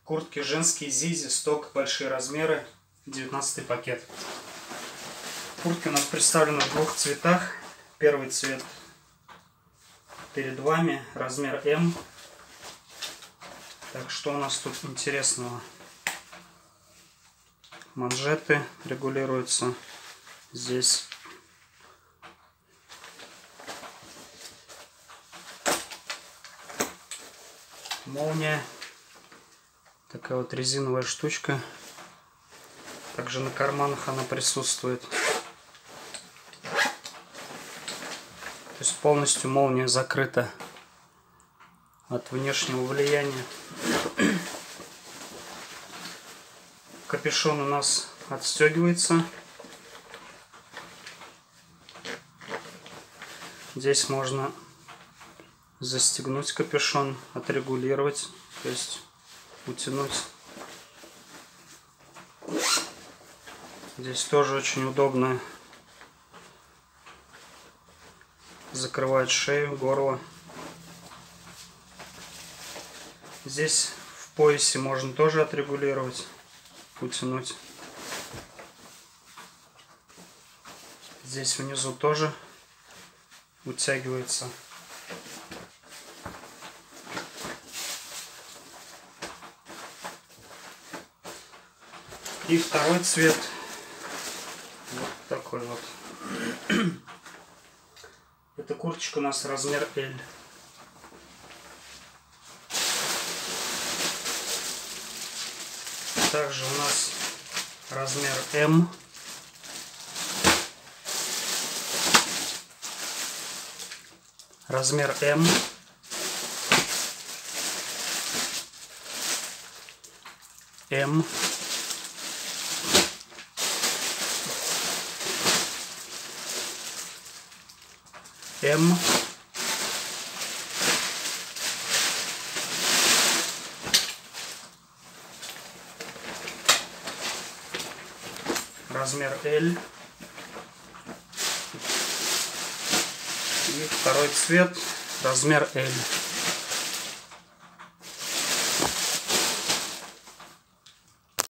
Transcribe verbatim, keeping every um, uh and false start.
Куртки женские Zizi, сток, большие размеры, девятнадцатый пакет. Куртки у нас представлены в двух цветах. Первый цвет перед вами, размер эм. Так, что у нас тут интересного? Манжеты регулируются. Здесь молния. Такая вот резиновая штучка. Также на карманах она присутствует. То есть полностью молния закрыта от внешнего влияния. Капюшон у нас отстегивается. Здесь можно застегнуть капюшон, отрегулировать, то есть утянуть. Здесь тоже очень удобно закрывать шею, горло. Здесь в поясе можно тоже отрегулировать, утянуть. Здесь внизу тоже утягивается. И второй цвет вот такой вот. Эта курточка у нас размер эль. Также у нас размер эм. Размер эм. М. М. Размер эль. И второй цвет, размер эль.